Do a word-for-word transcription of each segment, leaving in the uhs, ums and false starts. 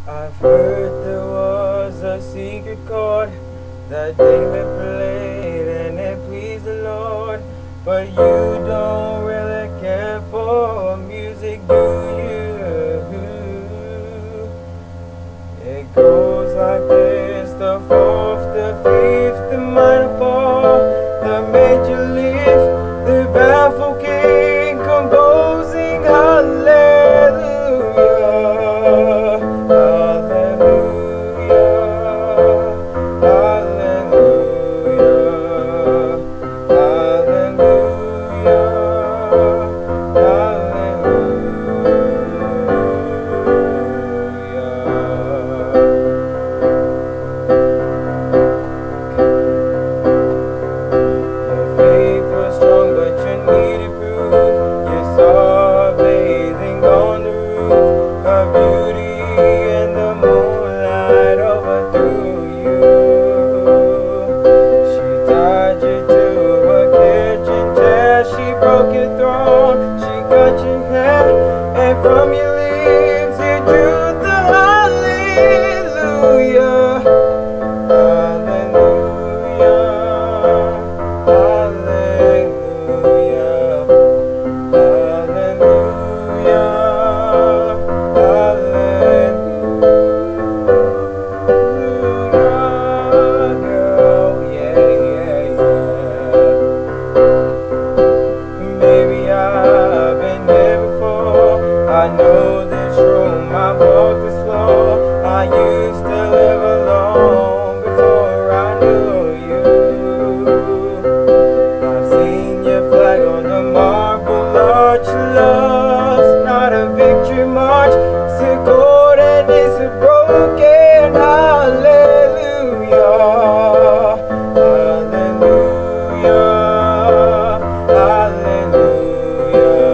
I've heard there was a secret chord that David played and it pleased the Lord, but you don't really care for music, do you? It goes like this: the fourth, the fifth, the minor fall, the major lift, the baffled king composing hallelujah. From your lips you drew the hallelujah, hallelujah, hallelujah, hallelujah, hallelujah, yeah, yeah, yeah. Maybe I've been there before. I know this room, I've walked this floor. I used to live alone before I knew you. I've seen your flag on the marble arch. Love's not a victory march, it's a chord and it's a broken hallelujah, hallelujah, hallelujah.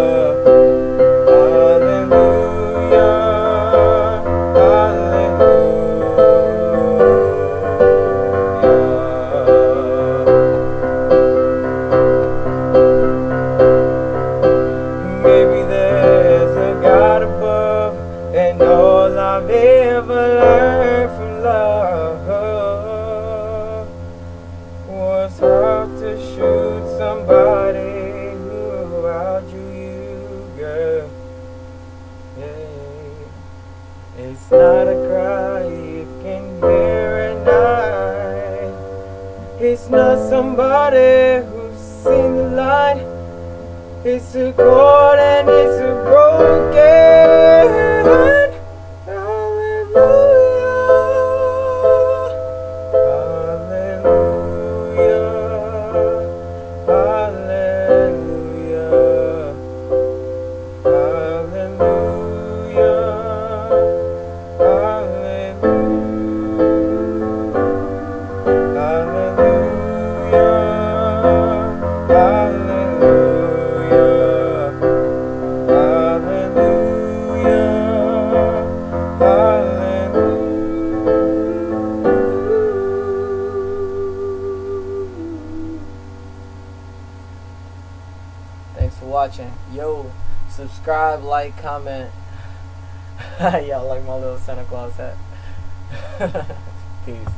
Maybe there's a God above, and all I've ever learned from love was how to shoot somebody who outdrew you, girl. Yeah. It's not a cry you can hear at night. It's not somebody who's seen the light. It's a chord and it's a broken hallelujah, hallelujah, hallelujah, hallelujah, hallelujah, hallelujah. Thanks for watching. Yo, subscribe, like, comment. Y'all like my little Santa Claus hat. Peace.